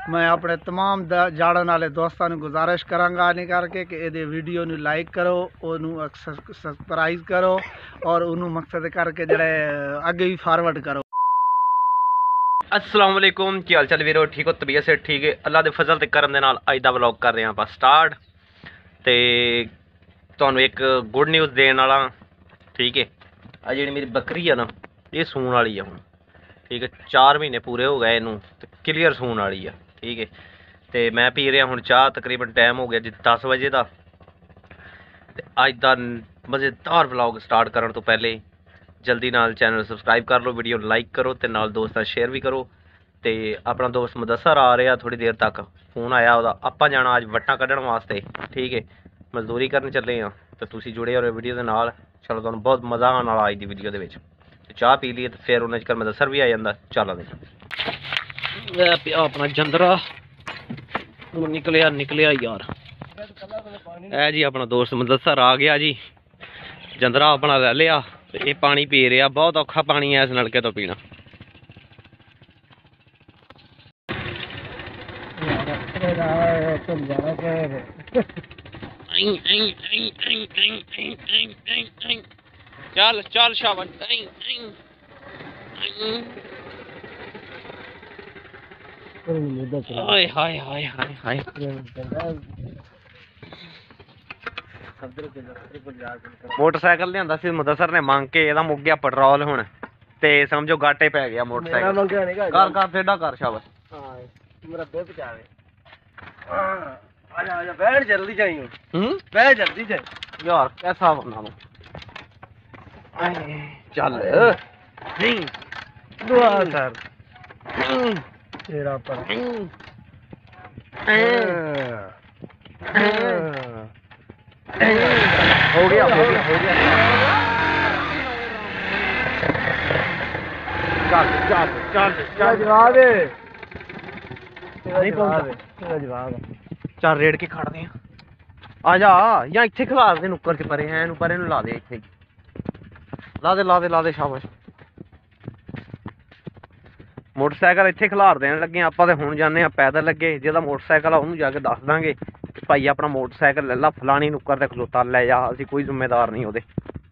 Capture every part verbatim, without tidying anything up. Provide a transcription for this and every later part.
मैं अपने तमाम जाड़न वाले दोस्तों को गुजारिश करांगा नहीं करके कि ये वीडियो ਨੂੰ लाइक करो ਉਹਨੂੰ सब्सक्राइब करो और ਉਹਨੂੰ मकसद करके जड़े आगे भी फॉरवर्ड करो। अस्सलाम वालेकुम, की हाल चाल वीरो? ठीक हो? तबीयत से ठीक है? अल्लाह के फजल ते करम दे नाल अज दा व्लॉग कर रहे हैं आप स्टार्ट। ते तुहानू एक गुड न्यूज़ देने वाला, ठीक है। आ जी मेरी बकरी है ना, ये सून वाली है हुण, ठीक है। चार महीने पूरे हो गए इनू, क्लीयर सून वाली है, ठीक है। तो मैं पी रहा हूँ चाह, तकरीबन टाइम हो गया जी दस बजे का। अज का मज़ेदार व्लॉग स्टार्ट करने तो पहले जल्दी नाल चैनल सबसक्राइब कर लो, वीडियो लाइक करो तो नाल दोस्तों शेयर भी करो। तो अपना दोस्त मुदस्सर आ रहा थोड़ी देर तक, फोन आया वह आप जाना अज वट्टां कड्ढण वास्ते, ठीक है। मजदूरी करने चले हैं तो तुसीं जुड़े हो वीडियो के नाल। चलो तुहानूं बहुत मज़ा आने वाला अज दी वीडियो दे विच। चाह पी लीए तो फिर उन्हें चक्कर मुदस्सर भी आ जाता। चल पिया अपना जंदरा निकलिया निकलिया यार। है जी अपना दोस्त मुदस्सर आ गया जी, जंदरा अपना ले लिया। ये पानी पी रहा, बहुत औखा पानी है इस नलके तो पीना। चल चल शाबाश। हाय हाय हाय हाय हाय। मोटरसाइकिल लिया सी मुदस्सर ने मंग के, एदा मुक गया पेट्रोल हुण ते समझो गाटे पै गया मोटरसाइकिल। कर कर टेढ़ा कर शाबाश। मेरा बे बचावे। आजा आजा बैठ जल्दी जाइयो। हम्म बैठ जल्दी जा यार, कैसा बंदा हूं। चल नहीं दुआ कर तेरा पर। हो गया हो गया हो गया। चल चल चल चल जवाब दे, नहीं जवाब तेरा जवाब। चल रेड़ के खड़ते हैं, आ जा या इत्थे खिलार दे नुक्कर च परे हैं, इनू परे नू ला दे, इत्थे ला दे ला दे ला दे शाबाश। मोटरसाइकिल इत्थे खिलार देने लगे आपां ते हुण जाने आ पैदल लगे। जेह्दा मोटरसाइकिल आ उहनू जाके दस दांगे कि भाई अपना मोटरसाइकिल ले ला, फलानी नुक्कर ते खलोता ले जा, असीं कोई जिम्मेदार नहीं ओहदे।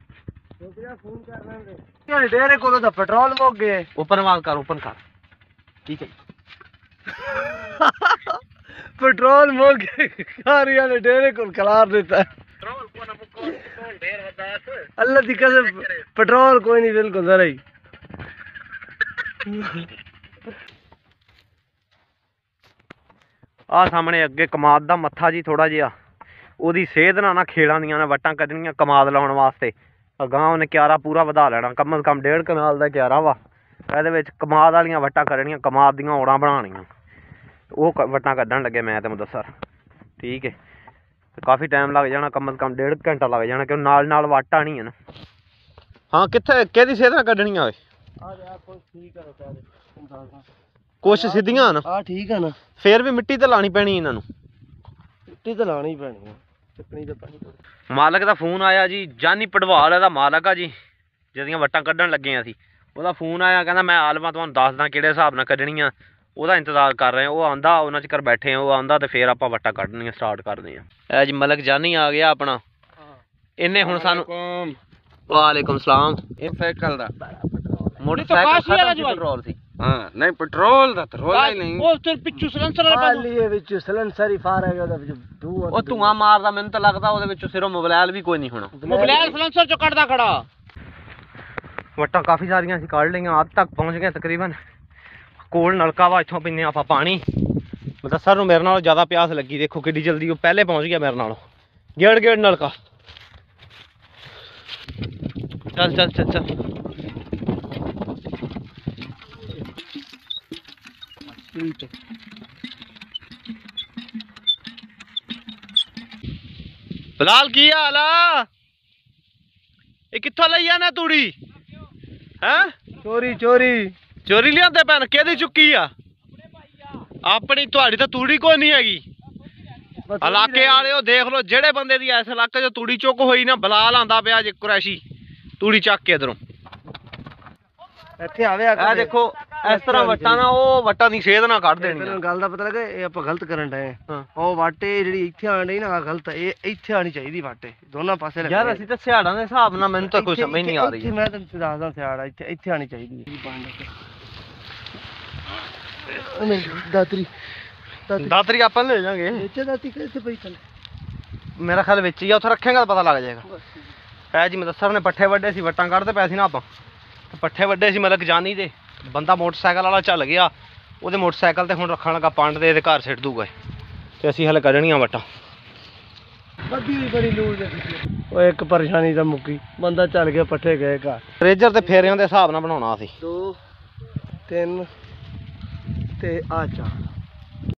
डेरे कोलों दा पेट्रोल मुक गए। ओपन वाल कर, ओपन कर, ठीक है। पेट्रोल मुक गए, कार वाले डेरे को खलार देता है। अल्लाह दी कसम पेट्रोल कोई नहीं, बिल्कुल जरा ही। आ सामने अगे कमाद दा मत्था जी थोड़ा जिहा, ओहदी सेहत ना ना खेड़ां दियां ने वट्टां कड्ढणियां कमाद लाउण वास्ते। अगां उन्हें क्यारा पूरा वधा लेना, कम अज कम डेढ़ कनाल दा क्यारा वा। इहदे विच कमाद वालियां वट्टां कड्ढणियां, कमाद दियां ओड़ां बनाणियां। ओह वट्टां कड्ढण लगे मैं ते मुदस्सर, ठीक है। तो काफ़ी टाइम लग जाना, कम अज कम डेढ़ घंटा लग जाना, क्यों नाल नाल वट आनी है ना। हाँ कित्थे केहदी सेहत नाल कड्ढणियां ओए? कुछ सीधियां ना? हां ठीक है ना। फिर भी मिट्टी ते लानी पैनी इन्हां नूं, मिट्टी ते लानी पैनी है, चकनी ते पैनी। मालक दा फोन आया जी, जानी पड़वाल दा मालक आ जी, जिहदियां वट्टां कड्ढण लगे असीं। ओहदा फोन आया, कहंदा मैं आलमा तुहानूं दसदा किहड़े हिसाब नाल कड्ढणियां, ओहदा इंतजार कर रहे हैं। वो आंदा उन्हां चक्कर बैठे हैं, वो आंदा तो फिर आपां वट्टां कड्ढणियां स्टार्ट करदे हां। ऐ जी मलक जानी आ गया अपना, इन्हें हुण सानूं। वालेकुम सलाम। साइकिल दा मोटरसाइकिल खत्म सी, पेट्रोल सी। हां नहीं पेट्रोल दा तो रोला ही नहीं। ओ फिर पिछू सिलेंसर वाला लिए विच सिलेंसर ही फार है, ओदा विच धुआं ओ धुआं मारदा। मैनूं तां लगदा ओदे विच सिरों मोबाइल भी कोई नहीं होना। मोबाइल सिलेंसर चो कड्ढदा खड़ा। वट्टां काफ़ी सारियां असीं कड्ढ लईआं, अध तक पहुंच गए तकरीबन। कोल नलका वा, इत्थों पीने आपां पानी। मुदस्सर नूं मेरे नालों ज़्यादा प्यास लगी, देखो किड्डी जल्दी वो पहले पहुंच गया मेरे नालों। गेड़ गेड़ नलका। चल चल चल चल बिलाल की हाल आ? ये कित्थों लई जाना तूड़ी? हैं चोरी चोरी चोरी लियाते पैन, केदी चुकी आ? अपनी तुहाड़ी तो तूड़ी कोई नहीं हैगी। इलाके वाले देख लो, जेड़े बंदे दी इस इलाके च तूड़ी चुक होई ना, बिलाल आंदा पिया जे कुरैशी तूड़ी चक के इधरों। इत्थे आवे आ देखो, ਇਸ ਤਰ੍ਹਾਂ ਵੱਟਾਂ ਨਾ ਉਹ ਵੱਟਾਂ ਦੀ ਸੇਧ ਨਾ ਕੱਢ ਦੇਣੀ ਤੈਨੂੰ ਗੱਲ ਦਾ ਪਤਾ ਲੱਗਾ ਇਹ ਆਪਾਂ ਗਲਤ ਕਰਨ ਡਏ ਹਾਂ ਉਹ ਵਾਟੇ ਜਿਹੜੀ ਇੱਥੇ ਆਣ ਡਈ ਨਾ ਆਹ ਗਲਤ ਇਹ ਇੱਥੇ ਆਣੀ ਚਾਹੀਦੀ ਵਾਟੇ ਦੋਨਾਂ ਪਾਸੇ ਲੱਗਣੀ ਯਾਰ ਅਸੀਂ ਤਾਂ ਸਿਆੜਾਂ ਦੇ ਹਿਸਾਬ ਨਾਲ ਮੈਨੂੰ ਤਾਂ ਕੋਈ ਸਮਝ ਨਹੀਂ ਆ ਰਹੀ ਇੱਥੇ ਮੈਂ ਤੈਨੂੰ ਦੱਸਦਾ ਸਿਆੜਾ ਇੱਥੇ ਇੱਥੇ ਆਣੀ ਚਾਹੀਦੀ ਹੈ ਦਾਤਰੀ ਦਾਤਰੀ ਆਪਾਂ ਲੈ ਜਾਾਂਗੇ ਇੱਥੇ ਦਾਤੀ ਕਿੱਥੇ ਪਈ ਥੱਲੇ ਮੇਰਾ ਖਿਆਲ ਵਿੱਚ ਹੀ ਆ ਉੱਥੇ ਰੱਖੇਗਾ ਤਾਂ ਪਤਾ ਲੱਗ ਜਾਏਗਾ ਹੈ ਜੀ ਮਦੱਸਰ ਨੇ ਪੱਠੇ ਵੱਡੇ ਸੀ ਵੱਟਾਂ ਕੱਢਦੇ ਪਏ ਸੀ ਨਾ ਆਪਾਂ ਤੇ ਪੱਠੇ ਵੱਡੇ ਸੀ ਮਤਲਬ ਜਾਨੀ ਦੇ ਬੰਦਾ ਮੋਟਰਸਾਈਕਲ ਵਾਲਾ ਚੱਲ ਗਿਆ ਉਹਦੇ ਮੋਟਰਸਾਈਕਲ ਤੇ ਹੁਣ ਰੱਖਣ ਲੱਗਾ ਪੰਡ ਦੇ ਇਹਦੇ ਘਰ ਸਿੱਟ ਦੂਗਾ ਤੇ ਅਸੀਂ ਹਲੇ ਕੱਢਣੀਆਂ ਵੱਟਾਂ ਬੱਦੀ ਵੀ ਬੜੀ ਲੂੜ ਦੇ ਉਹ ਇੱਕ ਪਰੇਸ਼ਾਨੀ ਤਾਂ ਮੁੱਕੀ ਬੰਦਾ ਚੱਲ ਗਿਆ ਪੱਠੇ ਗਏ ਘਰ ਰੇਜਰ ਤੇ ਫੇਰਿਆਂ ਦੇ ਹਿਸਾਬ ਨਾਲ ਬਣਾਉਣਾ ਸੀ ਦੋ ਤਿੰਨ ਤੇ ਆ ਚਾਰ